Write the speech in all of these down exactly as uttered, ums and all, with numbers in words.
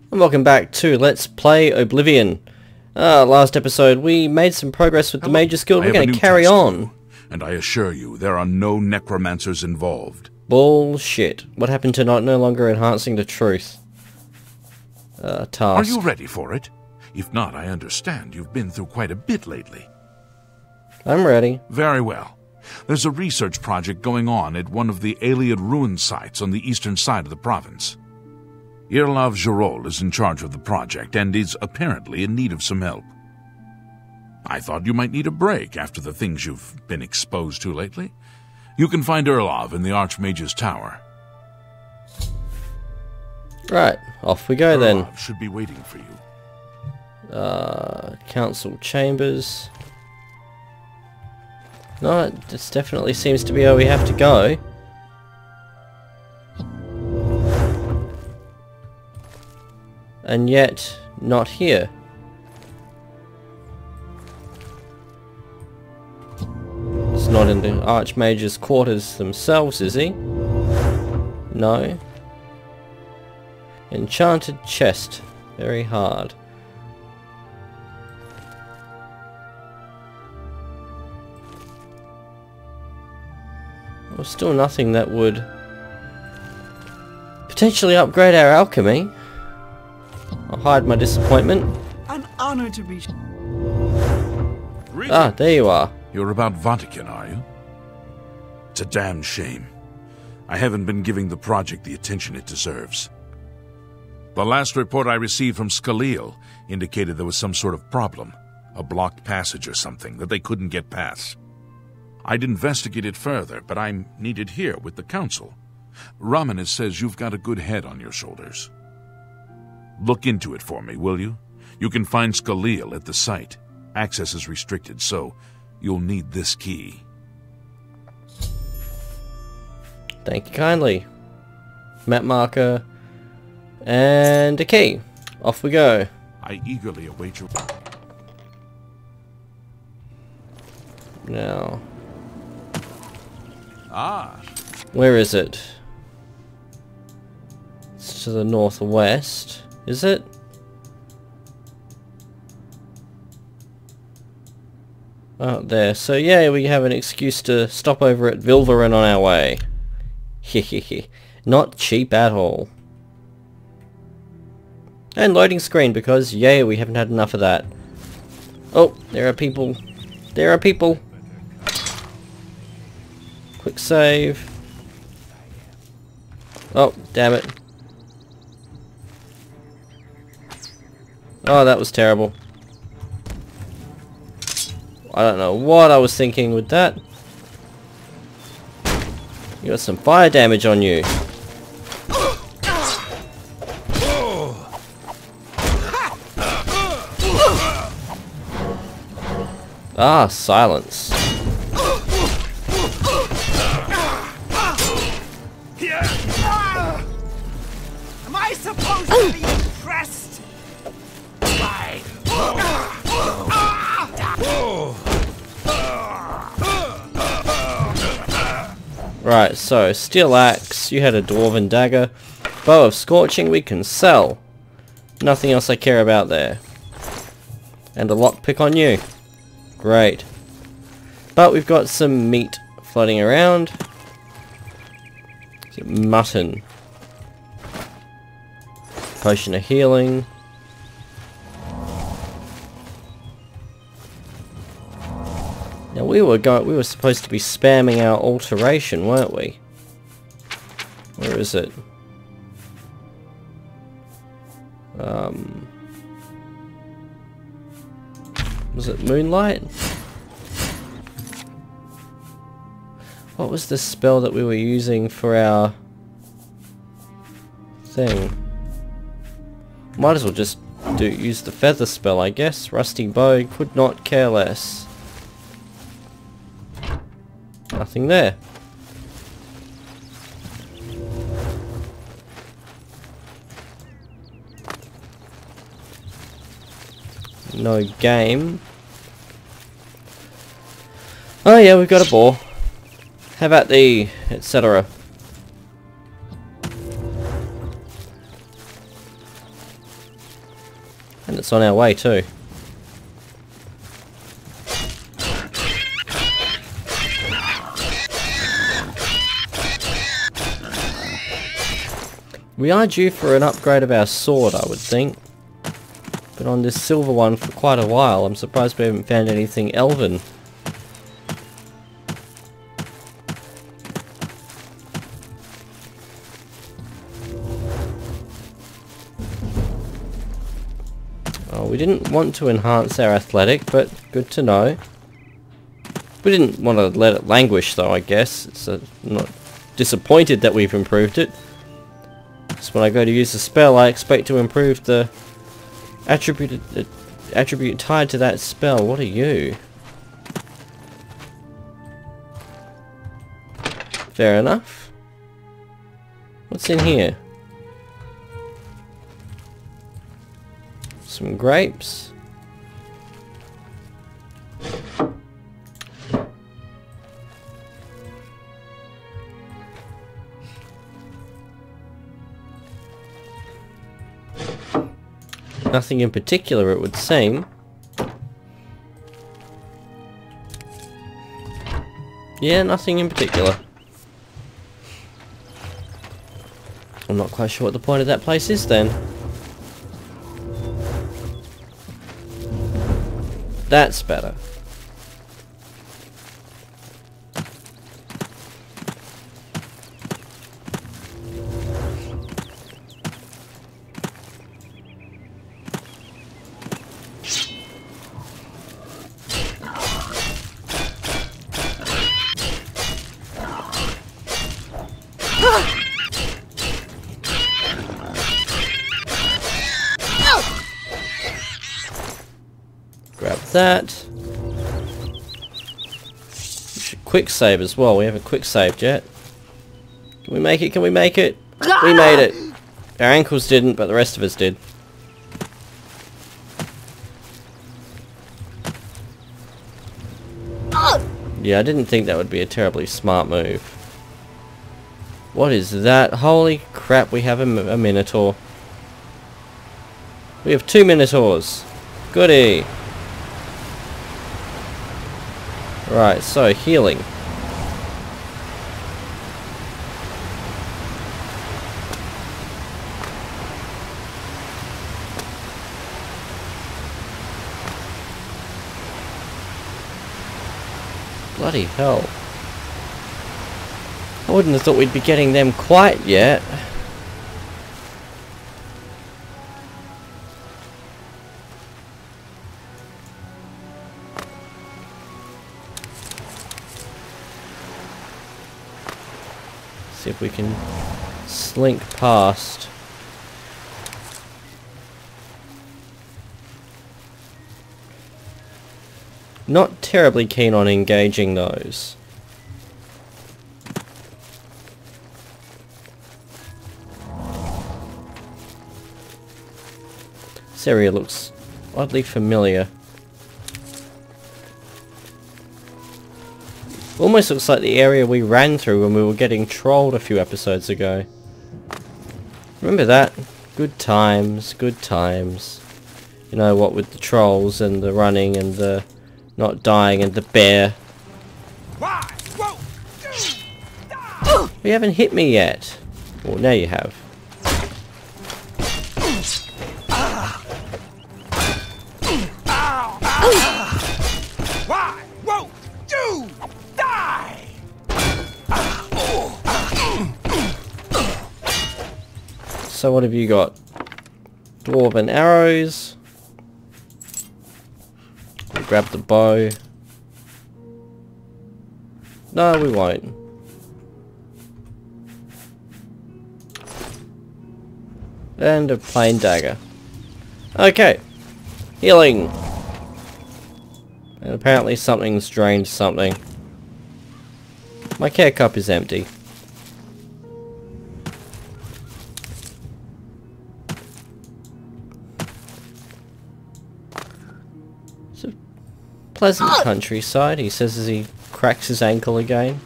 And welcome back to Let's Play Oblivion. Uh, last episode we made some progress with the Hello. Mage's Guild. I We're have a going to new carry task for on. you, and I assure you there are no necromancers involved. Bullshit. What happened to not no longer enhancing the truth? Uh, task. Are you ready for it? If not, I understand you've been through quite a bit lately. I'm ready. Very well. There's a research project going on at one of the Iliad ruin sites on the eastern side of the province. Irlav Jirol is in charge of the project and is apparently in need of some help. I thought you might need a break after the things you've been exposed to lately. You can find Irlav in the Archmage's Tower. Right, off we go then. Irlav should be waiting for you. Uh, council chambers. No, this definitely seems to be where we have to go. And yet, not here. It's not in the Archmage's quarters themselves, is he? No. Enchanted chest. Very hard. Well, still nothing that would potentially upgrade our alchemy. I'll hide my disappointment. An honor to be. Ah, there you are. You're about Vatican, are you? It's a damn shame. I haven't been giving the project the attention it deserves. The last report I received from Skalil indicated there was some sort of problem, a blocked passage or something that they couldn't get past. I'd investigate it further, but I'm needed here with the council. Ramanis says you've got a good head on your shoulders. Look into it for me, will you? You can find Skalil at the site. Access is restricted, so you'll need this key. Thank you kindly. Map marker. And a key. Off we go. I eagerly await your... Now, Ah! where is it? It's to the northwest. Is it? Oh, there. So yeah, we have an excuse to stop over at Vilverin on our way. Hehehe. Not cheap at all. And loading screen, because yay, we haven't had enough of that. Oh, there are people. There are people. Quick save. Oh, damn it. Oh, that was terrible. I don't know what I was thinking with that. You got some fire damage on you. Ah, silence. Am I supposed to be impressed? Right, so steel axe, you had a dwarven dagger, bow of scorching we can sell. Nothing else I care about there. And a lockpick on you. Great. But we've got some meat floating around. Is it mutton? Potion of healing. Now we were going we were supposed to be spamming our alteration, weren't we? Where is it? Um Was it Moonlight? What was the spell that we were using for our thing? Might as well just do use the feather spell, I guess. Rusty bow, could not care less. Nothing there. No game. Oh yeah, we've got a boar. How about the et cetera? And it's on our way too. We are due for an upgrade of our sword, I would think. Been on this silver one for quite a while. I'm surprised we haven't found anything elven. Oh, we didn't want to enhance our athletic, but good to know. We didn't want to let it languish though, I guess. It's a, I'm not disappointed that we've improved it. So when I go to use the spell, I expect to improve the attribute uh, attribute tied to that spell. What are you? Fair enough. What's in here? Some grapes. Nothing in particular, it would seem. Yeah, nothing in particular. I'm not quite sure what the point of that place is then. That's better. Grab that. We should quick save as well. We haven't quick saved yet. Can we make it? Can we make it? We made it. Our ankles didn't, but the rest of us did. Yeah, I didn't think that would be a terribly smart move. What is that? Holy crap, we have a, a Minotaur. We have two Minotaurs. Goody. Right, so healing. Bloody hell. I wouldn't have thought we'd be getting them quite yet. See if we can slink past. Not terribly keen on engaging those. This area looks oddly familiar. Almost looks like the area we ran through when we were getting trolled a few episodes ago. Remember that? Good times, good times. You know what, with the trolls and the running and the not dying and the bear. You haven't hit me yet. Well, now you have. Why won't you die? So what have you got? Dwarven arrows. Grab the bow. No, we won't. And a plain dagger. Okay. Healing. And apparently something's drained something. My care cup is empty. It's a pleasant countryside, he says as he cracks his ankle again.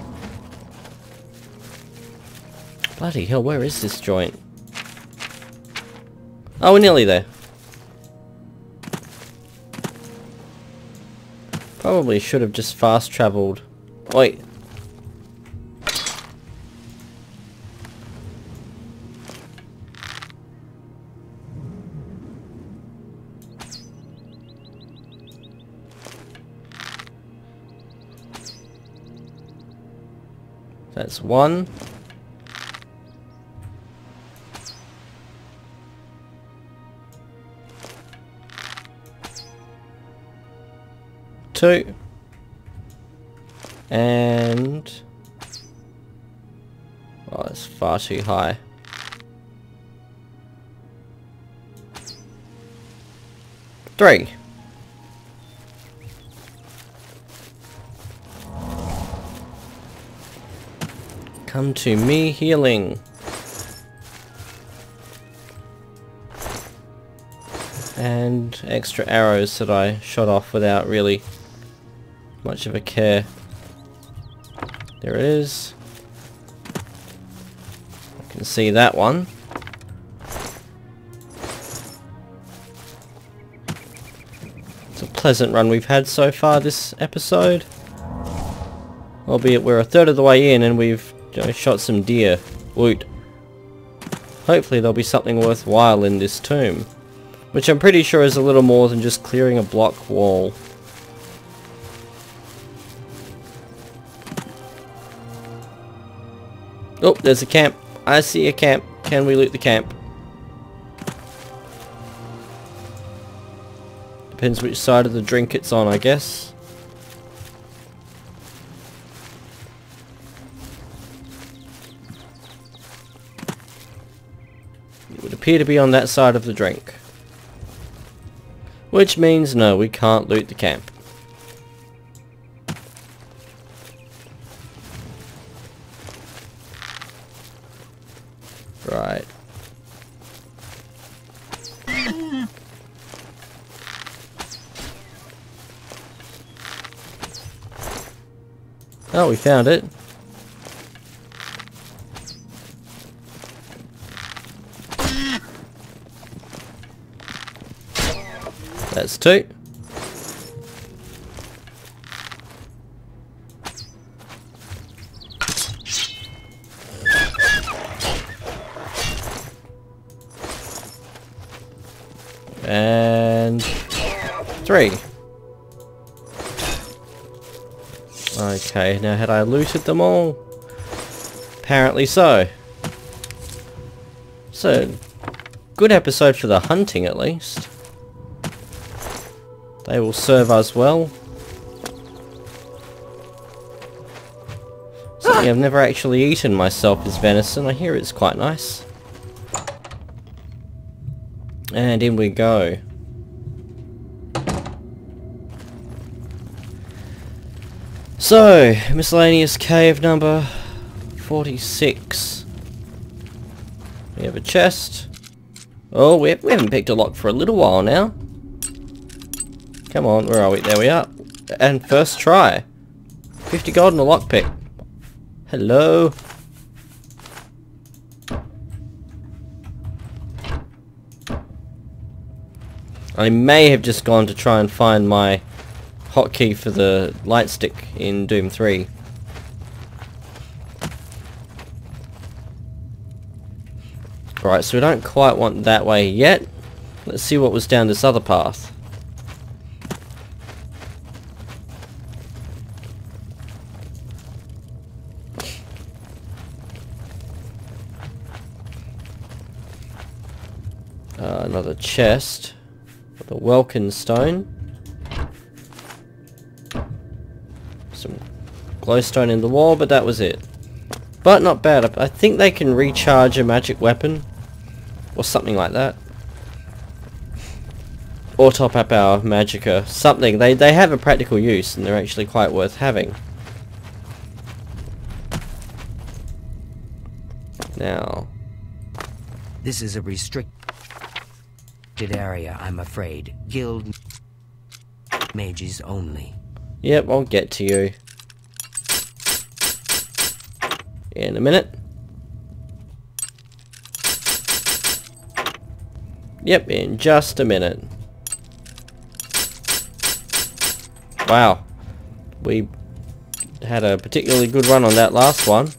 Bloody hell, where is this joint? Oh, we're nearly there. Probably should have just fast traveled. Wait. That's one. Two. And... oh, it's far too high. Three. Come to me, healing. And extra arrows that I shot off without really much of a care. There it is. I can see that one. It's a pleasant run we've had so far this episode. Albeit we're a third of the way in and we've you know, shot some deer. Loot. Hopefully there'll be something worthwhile in this tomb. Which I'm pretty sure is a little more than just clearing a block wall. Oh, there's a camp. I see a camp. Can we loot the camp? Depends which side of the drink it's on, I guess. It would appear to be on that side of the drink. Which means no, we can't loot the camp. Right. Oh, we found it. That's two. And three. Okay, now had I looted them all? Apparently so. So, good episode for the hunting at least. They will serve us well. Something I've never actually eaten myself is venison. I hear it's quite nice. And in we go. So, miscellaneous cave number forty-six. We have a chest. Oh, we haven't picked a lock for a little while now. Come on, where are we? There we are. And first try. fifty gold and a lockpick. Hello. I may have just gone to try and find my hotkey for the light stick in Doom three. Right, so we don't quite want that way yet. Let's see what was down this other path. Uh, another chest with a Welkin stone. Some glowstone in the wall, but that was it. But not bad. I think they can recharge a magic weapon or something like that. Or top up our magicka. Something. They, they have a practical use and they're actually quite worth having. Now. This is a restricted area, I'm afraid. Guild mages only. Yep, I'll get to you in a minute. Yep, in just a minute. Wow. We had a particularly good run on that last one.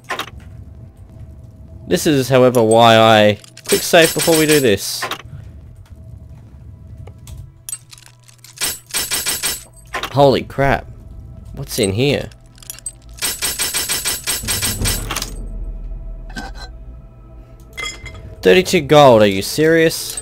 This is, however, why I quick save before we do this. Holy crap. What's in here? thirty-two gold, are you serious?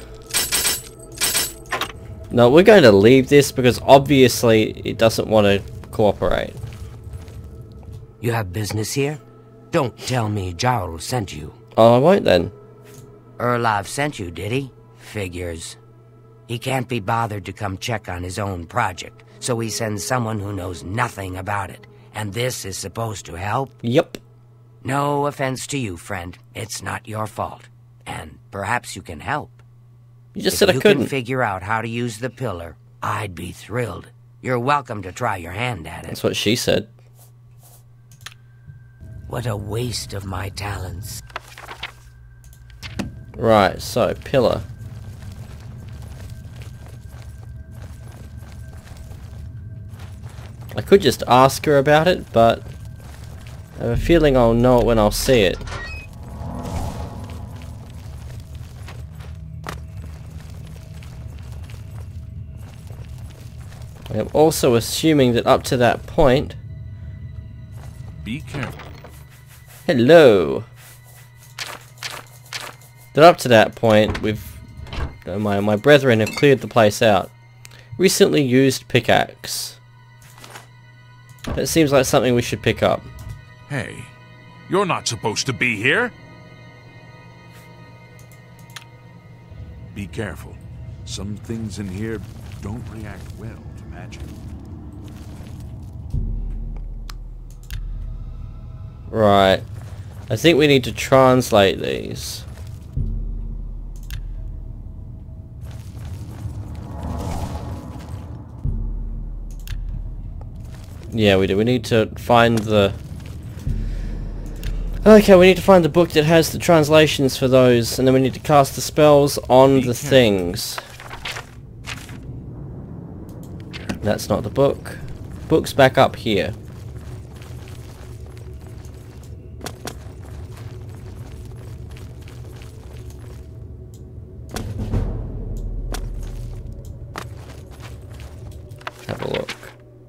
No, we're going to leave this because obviously it doesn't want to cooperate. You have business here? Don't tell me Jarl sent you. Oh, I won't then. Erlov sent you, did he? Figures. He can't be bothered to come check on his own project, so he sends someone who knows nothing about it. And this is supposed to help? Yep. No offense to you, friend. It's not your fault. And perhaps you can help. You just if said I you couldn't. can figure out how to use the pillar, I'd be thrilled. You're welcome to try your hand at it. That's what she said. What a waste of my talents. Right, so, pillar. I could just ask her about it, but I have a feeling I'll know it when I'll see it. I'm also assuming that up to that point... Be careful. Hello! That up to that point, we've... Uh, my, my brethren have cleared the place out. Recently used pickaxe. That seems like something we should pick up. Hey, you're not supposed to be here. Be careful. Some things in here don't react well to magic. Right. I think we need to translate these. Yeah, we do. We need to find the... Okay, we need to find the book that has the translations for those, and then we need to cast the spells on the things. That's not the book. Book's back up here. Have a look.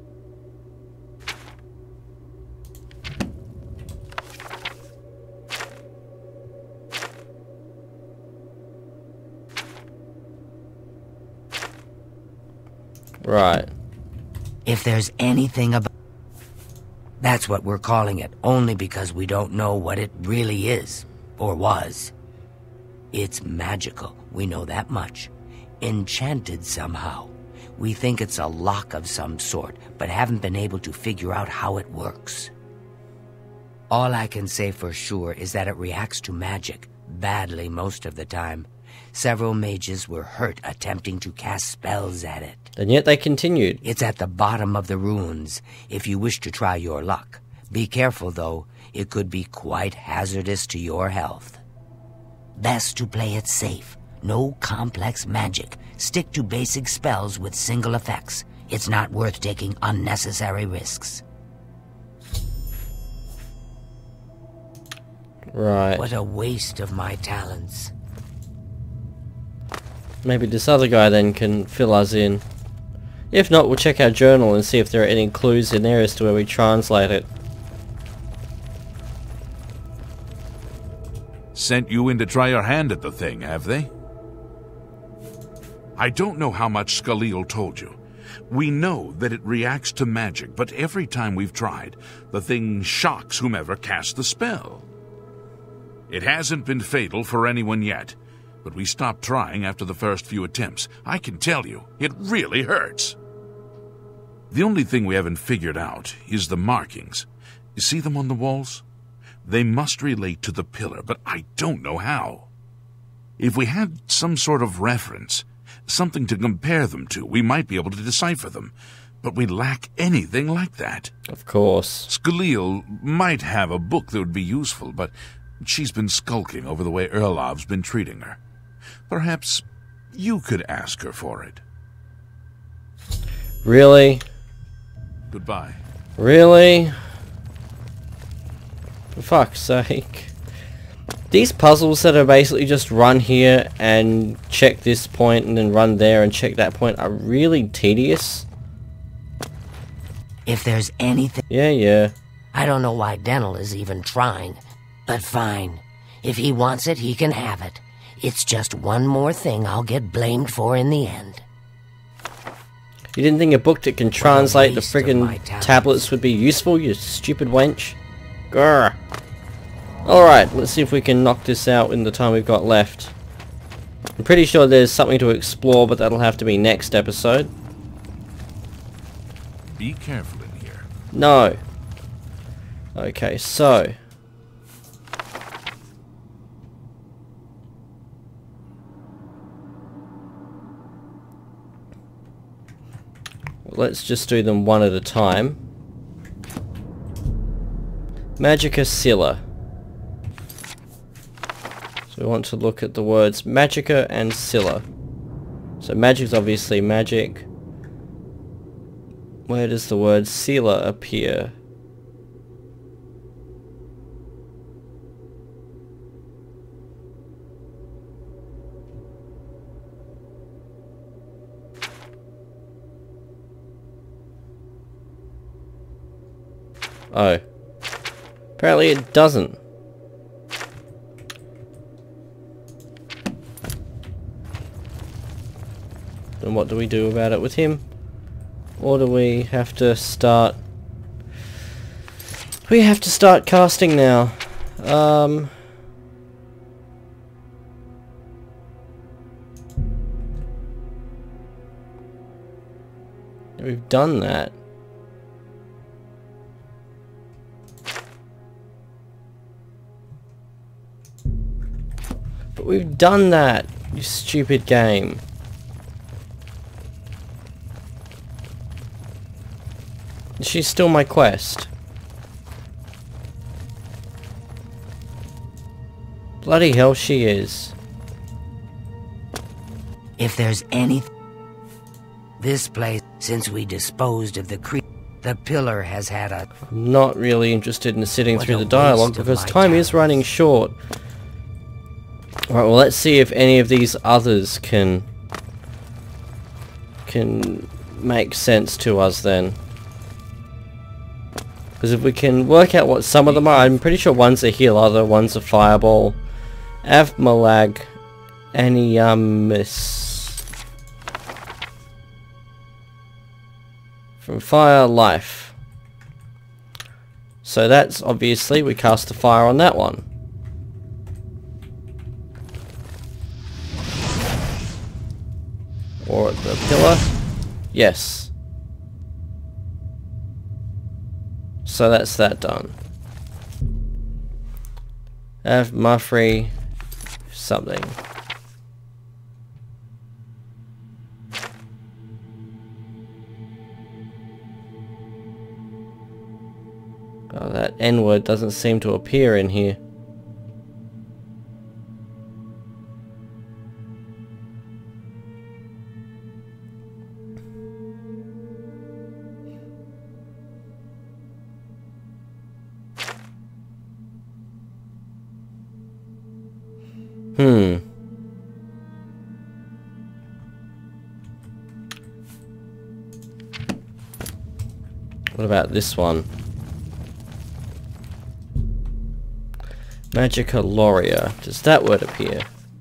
Right. If there's anything about... That's what we're calling it, only because we don't know what it really is, or was. It's magical, we know that much. Enchanted somehow. We think it's a lock of some sort, but haven't been able to figure out how it works. All I can say for sure is that it reacts to magic, badly most of the time. Several mages were hurt attempting to cast spells at it. And yet they continued. It's at the bottom of the ruins, if you wish to try your luck. Be careful, though. It could be quite hazardous to your health. Best to play it safe. No complex magic. Stick to basic spells with single effects. It's not worth taking unnecessary risks. Right. What a waste of my talents. Maybe this other guy then can fill us in. If not, we'll check our journal and see if there are any clues in there as to where we translate it. Sent you in to try your hand at the thing, have they? I don't know how much Scaleel told you. We know that it reacts to magic, but every time we've tried, the thing shocks whomever cast the spell. It hasn't been fatal for anyone yet, but we stopped trying after the first few attempts. I can tell you, it really hurts. The only thing we haven't figured out is the markings. You see them on the walls? They must relate to the pillar, but I don't know how. If we had some sort of reference, something to compare them to, we might be able to decipher them. But we lack anything like that. Of course. Scaleel might have a book that would be useful, but she's been skulking over the way Erlov's been treating her. Perhaps You could ask her for it. Really? Goodbye. Really? For fuck's sake. These puzzles that are basically just run here and check this point and then run there and check that point are really tedious. If there's anything... Yeah, yeah. I don't know why Dental is even trying, but fine. If he wants it, he can have it. It's just one more thing I'll get blamed for in the end. You didn't think a book that can translate the waste of friggin' my talents. tablets would be useful, you stupid wench? Grr. Alright, let's see if we can knock this out in the time we've got left. I'm pretty sure there's something to explore, but that'll have to be next episode. Be careful in here. No. Okay, so... let's just do them one at a time. Magica Scylla. So we want to look at the words Magica and Scylla. So magic's obviously magic. Where does the word Scylla appear? Oh. Apparently it doesn't. Then what do we do about it with him? Or do we have to start... We have to start casting now. Um... We've done that. But we've done that, you stupid game. She's still my quest. Bloody hell she is. If there's anything... This place, since we disposed of the cre... The pillar has had a... I'm not really interested in sitting What through a the dialogue waste of because my time is talents. running short. Alright, well let's see if any of these others can... can make sense to us then. Because if we can work out what some of them are, I'm pretty sure one's a healer, one's a fireball. Avmalag, Aniamis. From Fire Life. So that's obviously, we cast the fire on that one. Or at the pillar. Yes. So that's that done. Have Muffrey something. Oh, that N word doesn't seem to appear in here. Hmm. What about this one? Magica Loria. Does that word appear?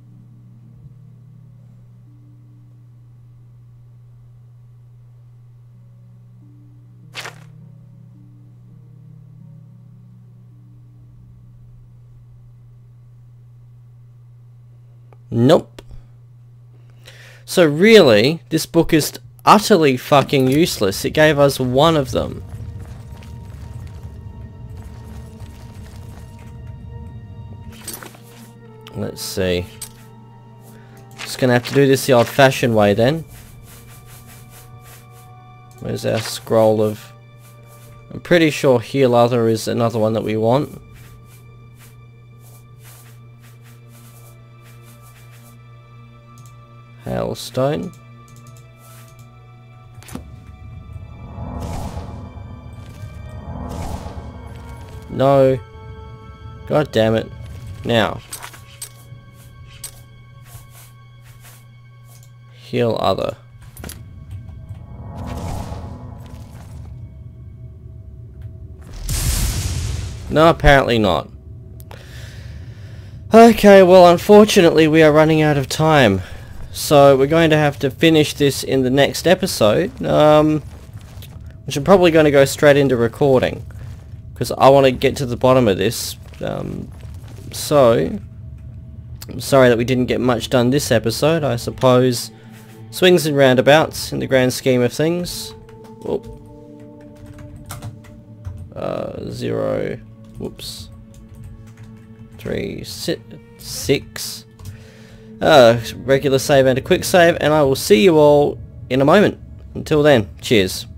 Nope. So really, this book is utterly fucking useless. It gave us one of them. Let's see. Just gonna have to do this the old-fashioned way then. Where's our scroll of... I'm pretty sure Heal Other is another one that we want. Hailstone. No. God damn it. Now. Heal other. No, apparently not. Okay, well, unfortunately we are running out of time. So we're going to have to finish this in the next episode. Um, which I'm probably going to go straight into recording. Because I want to get to the bottom of this. Um, so, I'm sorry that we didn't get much done this episode. I suppose swings and roundabouts in the grand scheme of things. Whoop. Uh, zero. Whoops. Three, si six. Uh, regular save and a quick save, and I will see you all in a moment. Until then, cheers.